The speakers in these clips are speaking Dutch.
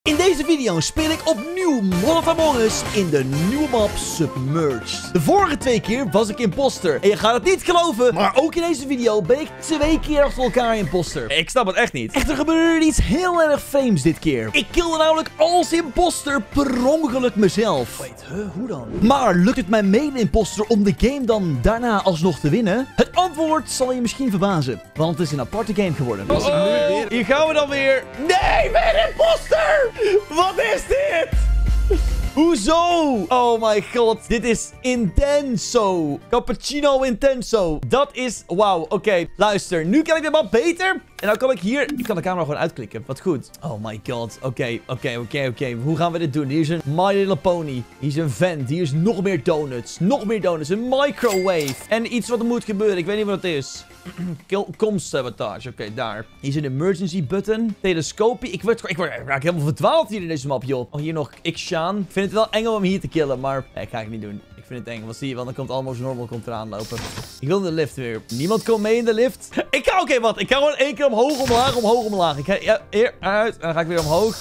In deze video speel ik opnieuw Mod Among Us in de nieuwe map Submerged. De vorige 2 keer was ik imposter. En je gaat het niet geloven, maar ook in deze video ben ik 2 keer achter elkaar imposter. Ik snap het echt niet. Echter gebeurde iets heel erg vreemds dit keer. Ik killde namelijk als imposter per ongeluk mezelf. Wait, hoe dan? Maar lukt het mijn mede-imposter om de game dan daarna alsnog te winnen? Het antwoord zal je misschien verbazen, want het is een aparte game geworden. Hier gaan we dan weer. Nee, mijn imposter! Wat is dit? Hoezo? Oh my god, dit is intenso. Cappuccino intenso. Dat is, wauw, oké. Luister, nu ken ik de map beter. En dan kan ik hier, ik kan de camera gewoon uitklikken. Wat goed. Oh my god, oké. Hoe gaan we dit doen? Hier is een My Little Pony. Hier is een vent. Hier is nog meer donuts. Nog meer donuts. Een microwave. En iets wat er moet gebeuren. Ik weet niet wat het is. Sabotage. Oké, daar. Hier is een emergency button. Telescopie. Ik raak helemaal verdwaald hier in deze map, joh. Oh, hier nog Xshaan. Ik vind het wel eng om hem hier te killen, maar nee, ga ik niet doen. Ik vind het eng. Wat zie je? Want dan komt Almost Normal eraan lopen. Ik wil in de lift weer. Niemand komt mee in de lift. Ik ga, oké, wat? Ik ga gewoon 1 keer omhoog, omlaag. Ik ga, ja, hier, uit. En dan ga ik weer omhoog.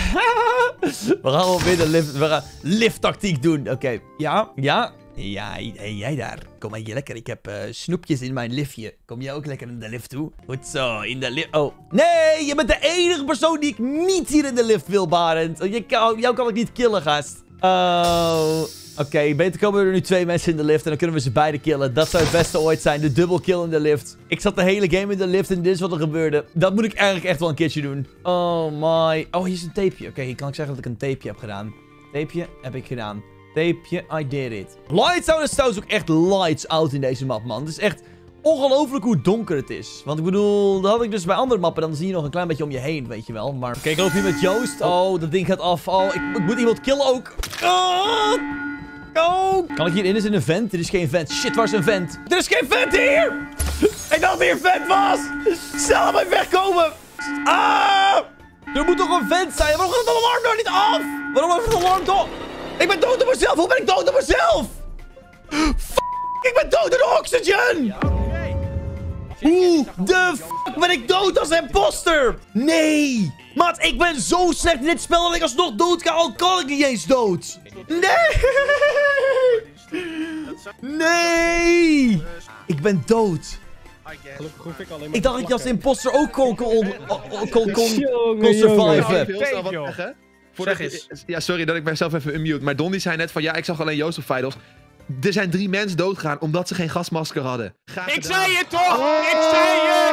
We gaan gewoon weer de lift. We gaan lifttactiek doen. Oké. Ja. Ja, jij daar. Kom maar hier lekker. Ik heb snoepjes in mijn liftje. Kom jij ook lekker in de lift toe? Goed zo, in de lift. Oh. Nee, je bent de enige persoon die ik niet hier in de lift wil, Barend. Jou kan ik niet killen, gast. Oh. Oké, beter komen er nu 2 mensen in de lift en dan kunnen we ze beide killen. Dat zou het beste ooit zijn. De double kill in de lift. Ik zat de hele game in de lift en dit is wat er gebeurde. Dat moet ik eigenlijk echt wel een keertje doen. Oh my. Oh, hier is een tapeje. Oké, hier kan ik zeggen dat ik een tapeje heb gedaan. Tapeje heb ik gedaan. Tapeje, I did it. Lights out is trouwens ook echt lights out in deze map, man. Het is echt ongelooflijk hoe donker het is. Want ik bedoel, dat had ik dus bij andere mappen. Dan zie je nog een klein beetje om je heen, weet je wel. Maar kijk, ik loop hier met Joost. Oh, dat ding gaat af. Oh, ik moet iemand killen ook. Oh. Kan ik hierin? Is er een vent? Er is geen vent. Shit, waar is een vent? Er is geen vent hier! Ik dacht hier een vent was! Snel mij wegkomen! Ah! Er moet toch een vent zijn? Waarom gaat het alarm nou niet af? Waarom gaat het alarm toch? Ik ben dood op mezelf! Hoe ben ik dood op mezelf? Ik ben dood door de oxygen! Ja, okay. Hoe de fuck ben ik dood als imposter? Nee! Maat, ik ben zo slecht in dit spel dat ik alsnog dood ga, al kan ik niet eens dood. Nee! Nee! Ik ben dood. Ik dacht dat ik als imposter ook kon surviven. Ja, sorry dat ik mezelf even unmute. Maar Don die zei net van ja, ik zag alleen Joost op Vitals. Er zijn 3 mensen doodgegaan omdat ze geen gasmasker hadden. Ik zei het toch! Ik zei het!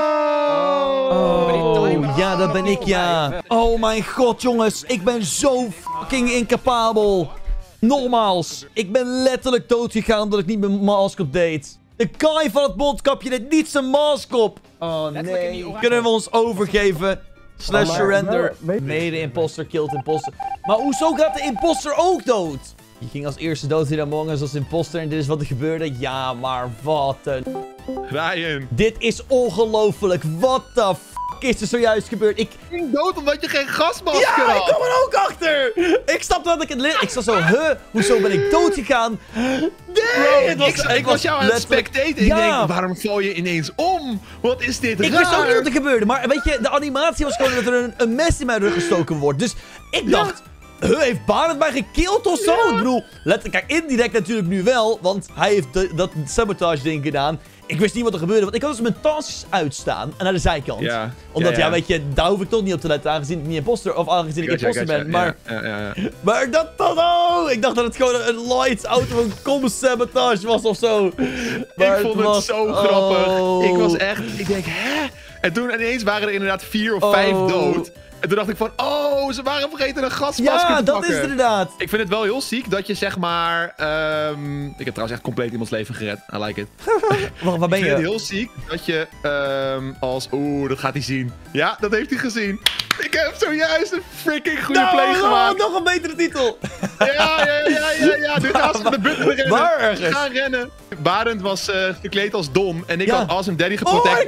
Oh, ja, dat ben ik, ja. Oh mijn god, jongens. Ik ben zo fucking incapabel. Nogmaals. Ik ben letterlijk dood gegaan omdat ik niet mijn mask op deed. De guy van het mondkapje deed niet zijn mask op. Oh nee. Kunnen we ons overgeven? /surrender. Mede-imposter killt imposter. Maar hoezo gaat de imposter ook dood? Je ging als eerste dood in Among Us als imposter en dit is wat er gebeurde. Ja, maar wat een... Ryan. Dit is ongelooflijk. What the fuck is er zojuist gebeurd? Ik ging dood omdat je geen gasmasker had. Ja, ik kom er ook achter. Ik snapte dat ik het... Ik zat zo, hoezo ben ik dood gegaan? Nee, bro, ik was jou aan het spectaten. Ja. Ik denk, waarom val je ineens om? Wat is dit raar? Ik wist ook niet wat er gebeurde. Maar weet je, de animatie was gewoon dat er een mes in mijn rug gestoken wordt. Dus ik dacht... heeft Barend mij gekild of zo? Ja. Ik bedoel, kijk, indirect natuurlijk nu wel. Want hij heeft dat sabotage ding gedaan. Ik wist niet wat er gebeurde. Want ik had dus mijn tasjes uitstaan. En naar de zijkant. Ja. Omdat, ja, weet je, daar hoef ik toch niet op te letten. Aangezien ik niet imposter. Of aangezien ik imposter ben. Maar, maar dat dan ook. Ik dacht dat het gewoon een lights out of een sabotage was of zo. Maar ik vond het zo grappig. Ik was echt... Ik denk, hè? En toen ineens waren er inderdaad 4 of 5 dood. En toen dacht ik van, oh, ze waren vergeten een gasmasker te pakken. Ja, dat is het inderdaad. Ik vind het wel heel ziek dat je zeg maar... ik heb trouwens echt compleet iemands leven gered. I like it. Waar ben je? Ik vind het heel ziek dat je als... Oeh, dat gaat hij zien. Ja, dat heeft hij gezien. Ik heb zojuist een freaking goede play gemaakt. Nog een betere titel. Ja. Nu gaan ze de button rennen. Waar ergens? Gaan rennen. Barend was gekleed als Dom. En ik had Awesome Daddy geprotect.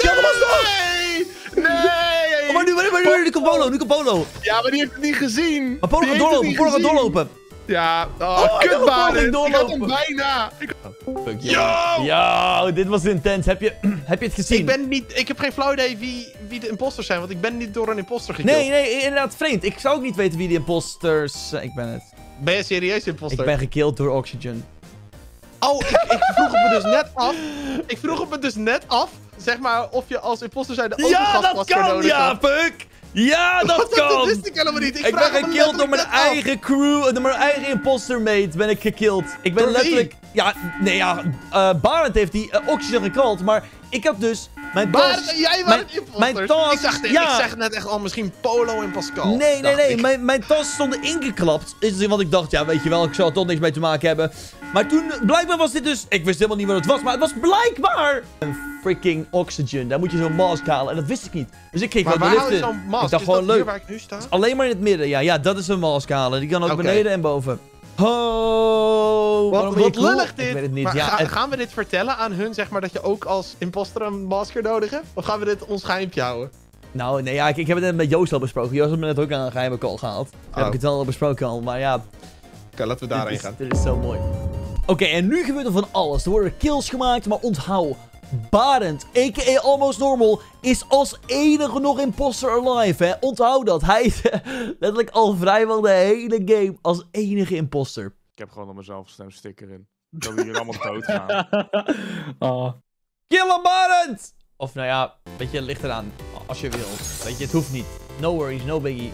Nee! Maar nu komt Polo. Ja, maar die heeft het niet gezien. Maar Polo gaat doorlopen. Ja, kut Barend. Ik had hem bijna. Fuck yeah. Yo, dit was intens. Heb je het gezien? Ik heb geen flauw idee wie de imposters zijn, want ik ben niet door een imposter gekild. Nee, inderdaad vreemd. Ik zou ook niet weten wie de imposters... ik ben het. Ben je serieus imposter? Ik ben gekilld door Oxygen. Oh, ik vroeg het me dus net af. Ik vroeg het me dus net af, zeg maar, of je als imposter zijn ook een Ja, dat gastmasker kan! nodig Ja, hebt. fuck! Ja, dat kan! Dat wist ik helemaal niet. Ik ben gekilld door mijn eigen crew, door mijn eigen imposter mate ben ik gekilld. Ik ben Door wie? letterlijk... Ja, nee ja, Barend heeft die Oxygen gekald, maar ik heb dus mijn task... Jij was het imposter. mijn task... Ik zeg net echt al misschien Polo en Pascal. Nee. Mijn tas stonden ingeklapt. Want ik dacht, ja, weet je wel, ik zou er toch niks mee te maken hebben. Maar toen, blijkbaar was dit dus... Ik wist helemaal niet wat het was, maar het was blijkbaar een freaking Oxygen. Daar moet je zo'n mask halen en dat wist ik niet. Dus ik kreeg gewoon de lift in. Zo'n mask? Ik dacht Is gewoon dat leuk. Hier waar ik nu sta? Alleen maar in het midden, ja. Ja, dat is een mask halen. Die kan ook Oké. beneden en boven. Oh, waarom ben je Wat cool? lullig dit. Ik weet het niet. Maar Ja, gaan we dit vertellen aan hun, zeg maar, dat je ook als imposter een masker nodig hebt? Of gaan we dit ons geheimpje houden? Nou, nee, ja, ik heb het net met Joost al besproken. Joost heeft me net ook aan een geheime call gehaald. Daar heb ik het wel al besproken al, maar ja... Oké, laten we daarheen gaan. Dit is zo mooi. Oké, en nu gebeurt er van alles. Er worden kills gemaakt, maar onthoud... Barend, a.k.a. Almost Normal, is als enige nog imposter alive, hè. Onthoud dat. Hij is letterlijk al vrijwel de hele game als enige imposter. Ik heb gewoon op mezelf stemsticker in. Dat we hier allemaal dood gaan. Oh. Kill hem, Barend! Of nou ja, weet je, het ligt eraan. Als je wil. Weet je, het hoeft niet. No worries, no biggie.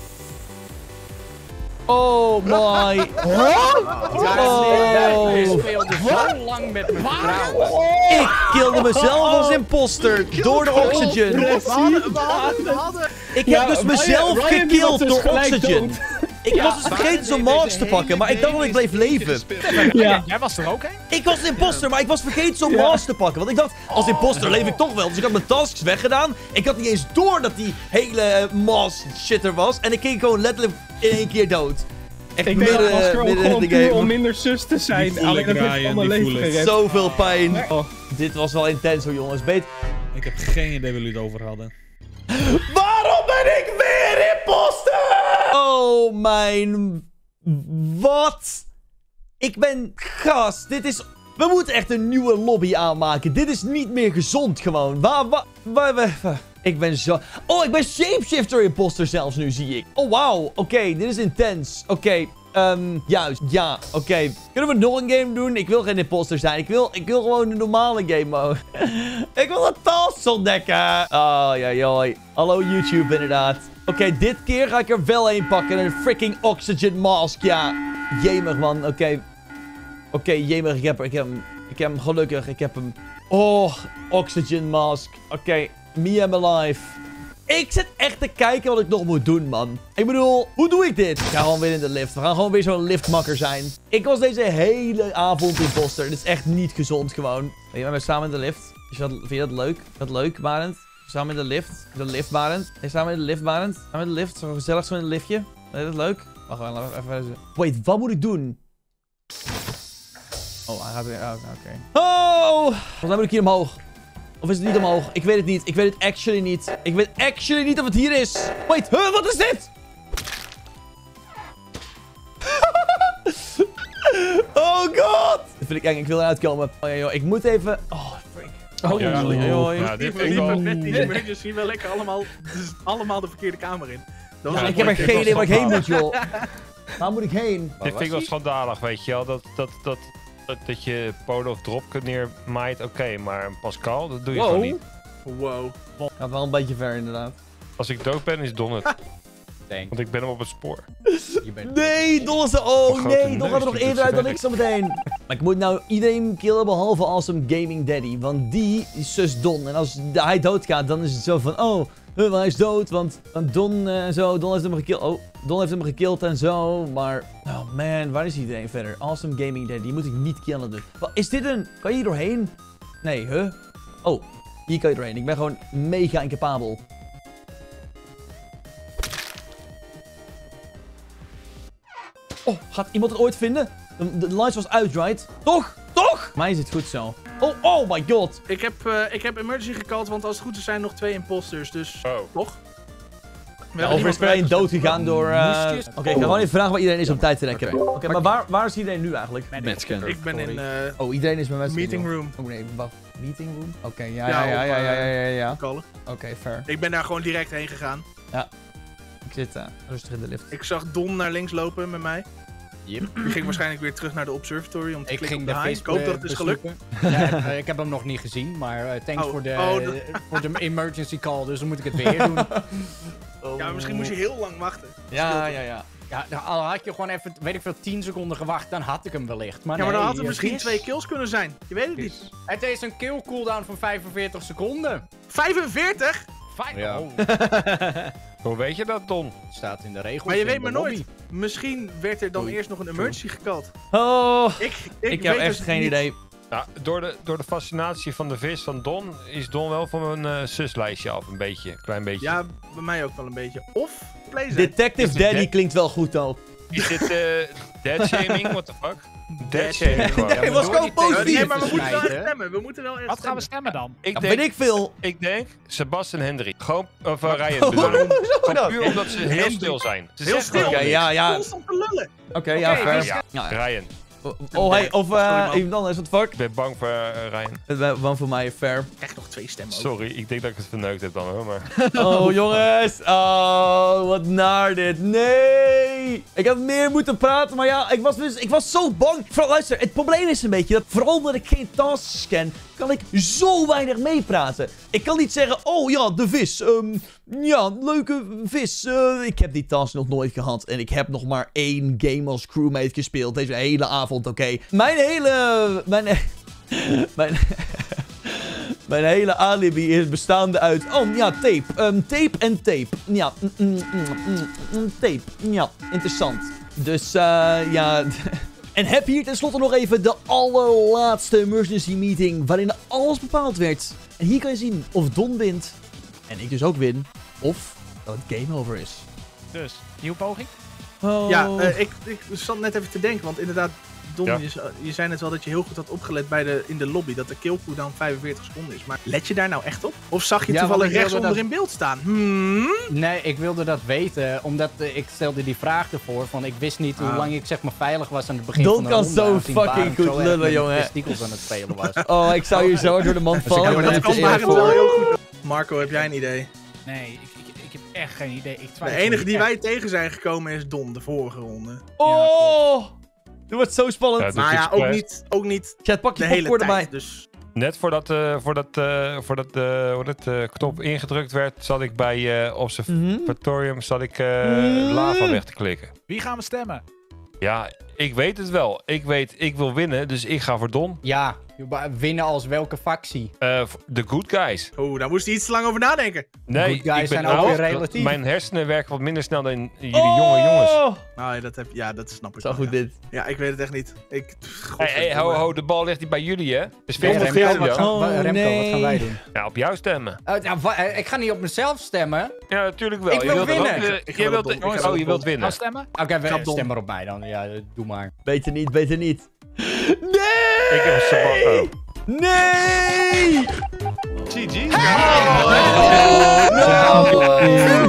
Oh my. Ik speelde zo lang met mijn vertrouwen. Ik kilde mezelf als imposter door de Oxygen. Ik heb dus mezelf gekilld door Oxygen. Ik was dus vergeten zo'n mask te pakken, maar ik dacht dat ik bleef leven. Ja. Jij was er ook heen? Ik was een imposter, maar ik was vergeten zo'n mask te pakken. Want ik dacht, als imposter leef ik toch wel. Dus ik had mijn tasks weggedaan. Ik had niet eens door dat die hele mask shit er was. En ik ging gewoon letterlijk in één keer dood. Echt Ik deed dat masker ook midden gewoon in de puur om game. minder sus te zijn. Die voel Alleen ik, dat heeft Ryan, van mijn die leven voel ik. gered. Zoveel pijn. Oh. Dit was wel intens hoor, jongens. Ik heb geen idee waar jullie het over hadden. Waarom ben ik weer imposter? Oh mijn... Wat? Ik ben... Gast, dit is... We moeten echt een nieuwe lobby aanmaken. Dit is niet meer gezond gewoon. Ik ben zo... Oh, ik ben shapeshifter imposter zelfs nu, zie ik. Oh, wauw. Oké, dit is intens. Oké, juist. Ja, oké. Kunnen we nog een game doen? Ik wil geen imposter zijn. Ik wil gewoon een normale game mode. Ik wil een tas ontdekken. Oh, ja. Hallo YouTube, inderdaad. Oké, dit keer ga ik er wel een pakken. Een freaking oxygen mask. Ja, jemig, man. Oké, jemig. Ik heb hem gelukkig. Ik heb hem. Oh, oxygen mask. Oké, me and my life. Ik zit echt te kijken wat ik nog moet doen, man. Ik bedoel, hoe doe ik dit? Ik ga gewoon weer in de lift. We gaan gewoon weer zo'n liftmakker zijn. Ik was deze hele avond imposter. Dit is echt niet gezond, gewoon. Ben je met mij samen in de lift? Vind je dat leuk? Is dat leuk, Barend? Samen in de lift? De lift, Barend? Nee, samen in de lift, Barend? Samen in de lift? Zo gezellig zo in het liftje? Is dat leuk? Wacht, even... Wait, wat moet ik doen? Oh, hij gaat weer... Oké. Oh! Volgens mij moet ik hier omhoog. Of is het niet omhoog? Ik weet het niet. Ik weet het actually niet. Ik weet actually niet of het hier is. Wait, wat is dit? Oh god! Dat vind ik eng. Ik wil eruit komen. Oh ja, joh. Ik moet even... Oh, freak. Oh, Ja, ja. dit Die vind ik wel... met die emergency wel lekker allemaal de verkeerde kamer in. Dat was Ja, wel ik heb er mooi. geen idee waar ik heen moet, joh. Waar moet ik heen? Dit vind ik wel schandalig, weet je wel. Dat je Polo of Drop kunt neermaait, oké, maar een Pascal, dat doe je gewoon niet. Wow. Gaat wel een beetje ver, inderdaad. Als ik dood ben, is Don het. Denk. Want ik ben hem op het spoor. Nee, Don is er... Oh grote nee, Don gaat er neus, nog die eerder uit doet dan ik zo meteen. Maar ik moet nou iedereen killen behalve Awesome Gaming Daddy. Want die is zus Don. En als hij doodgaat, dan is het zo van... Oh, hij is dood, want Don zo... Don heeft hem gekild. Oh, Don heeft hem gekild en zo. Maar... Oh man, waar is iedereen verder? Awesome Gaming Daddy, die moet ik niet killen dus. Wat, is dit een... Kan je hier doorheen? Nee, huh? Oh, hier kan je doorheen. Ik ben gewoon mega incapabel. Oh, gaat iemand het ooit vinden? De lights was uit, right? Toch? Toch? Mij is het goed zo. Oh my god. Ik heb emergency gecallt, want als het goed is zijn er nog 2 imposters, dus Oh. toch? hebben Of is er één dood gegaan door... Moestjes. Oké, ik ga gewoon even vragen waar iedereen is om tijd te rekken. Oké, maar waar is iedereen nu eigenlijk? Matscan. Ik ben in Oh, iedereen is bij mij. meeting room. Oh nee, wat? Meeting room? Oké, Ja, ja. Callen. Oké, fair. Ik ben daar gewoon direct heen gegaan. Ik zit rustig in de lift. Ik zag Don naar links lopen met mij. Yep. Die ging waarschijnlijk weer terug naar de observatory om te Ik klikken ging op de de high. Ik hoop dat het is gelukt. bezoeken. Ja, ik heb hem nog niet gezien, maar thanks Oh, voor oh, de emergency call, dus dan moet ik het weer doen. Ja, misschien moest je heel lang wachten. Ja. Ja, al had je gewoon even, weet ik veel, 10 seconden gewacht, dan had ik hem wellicht. Maar Ja, maar dan nee, had het misschien yes. 2 kills kunnen zijn. Je weet het niet. Het is een kill cooldown van 45 seconden. 45? Ja. Oh. Hoe weet je dat, Don? Staat in de regels. Maar je in weet de maar lobby. nooit. Misschien werd er dan eerst nog een emergency gekald. Oh, Ik ik weet heb echt dus geen niet. idee. Nou, door de fascinatie van de vis van Don is Don wel van mijn suslijstje af. Een beetje, klein beetje. Ja, bij mij ook wel een beetje. Of Playzen. Detective Is de Daddy dead- klinkt wel goed al. Is dit dead shaming? What the fuck? Dead shaming gewoon. Nee, was gewoon positief. Nee, maar we moeten wel echt snijden. stemmen. We moeten wel echt Wat gaan we stemmen. stemmen dan? Ik Ja, weet denk, ik veel. ik denk Sebastian Hendry. Gewoon, of Ryan. bedoel ik. Hoezo Gewoon dan? puur omdat ze heel stil zijn. Ze Heel zeggen stil. gewoon Oké, niks. ja. Constant te lullen. Oké, ja, Oké, fair. dus- Ja. Ryan. Oh, hey, of Sorry, man. iemand anders, what the fuck? Ik ben bang voor Ryan. One voor mij, fair. Echt nog 2 stemmen ook. Sorry, ik denk dat ik het verneukt heb dan hoor, maar... Oh, jongens. Oh, wat naar dit. Nee. Ik had meer moeten praten, maar ja, ik was zo bang. Vooral, luister, het probleem is een beetje dat vooral omdat ik geen tasks scan, kan ik zo weinig meepraten. Ik kan niet zeggen, oh ja, de vis. Ja, leuke vis. Ik heb die task nog nooit gehad. En ik heb nog maar 1 game als crewmate gespeeld deze hele avond, oké. Mijn hele alibi is bestaande uit... Oh, ja, tape. Tape en tape. Ja, tape. Ja, interessant. Dus, ja... En heb hier tenslotte nog even de allerlaatste emergency meeting... waarin alles bepaald werd. En hier kan je zien of Don wint. En ik dus ook win. Of dat het game over is. Dus, nieuwe poging? Oh. Ja, ik zat net even te denken, want inderdaad, Don, Ja. je zei net wel dat je heel goed had opgelet in de lobby, dat de kill cooldown 45 seconden is. Maar let je daar nou echt op? Of zag je Ja, toevallig want ik rechts wilde onder dat- in beeld staan? Nee, ik wilde dat weten, omdat ik stelde die vraag ervoor van ik wist niet hoe lang ik zeg maar veilig was aan het begin Don van de kan ronde. zo aangezien fucking Barend goed zo erg lullen, met jongen. testikels aan het spelen was. Oh, ik zou hier zo door de mand vallen. Ja, Ik maar ben Dat er te kan eerlijk Barend wel voor. heel goed. Marco, heb jij een idee? Nee, ik heb echt geen idee. Ik De twijfel enige hier die echt. wij tegen zijn gekomen is Don, de vorige ronde. Oh! Dit wordt zo spannend. Ja, Maar ja, expres. ook niet Chat, pak de je hele popcorn erbij. tijd. Dus Net voordat knop ingedrukt werd, zat ik bij Observatorium lava weg te klikken. Wie gaan we stemmen? Ja, ik weet het wel. Ik wil winnen, dus ik ga voor Don. Ja, winnen als welke factie? De good guys. daar moest hij iets te lang over nadenken. Nee, Good guys ik ben zijn ook oud. weer relatief. Mijn hersenen werken wat minder snel dan jullie jonge jongens. Nou, dat snap ik Zo wel, goed ja. dit. Ja, ik weet het echt niet. Hey, ho, de bal ligt niet bij jullie, hè? Dus Ja, veel Remco, vergeten wat dan. gaan, Oh, Remco, wat nee. gaan wij doen? Ja, op jou stemmen. Ik ga niet op mezelf stemmen. Ja, natuurlijk wel. Ik wil wilt winnen. Ik ga wel Don. Ik ga wel je Don. wilt Gaan winnen. we stemmen? Oké, Grap Don. stem maar op mij dan. Ja, doe maar. Beter niet, beter niet. Nee! Ik heb een Sabato. Nee! GG. Oh, no!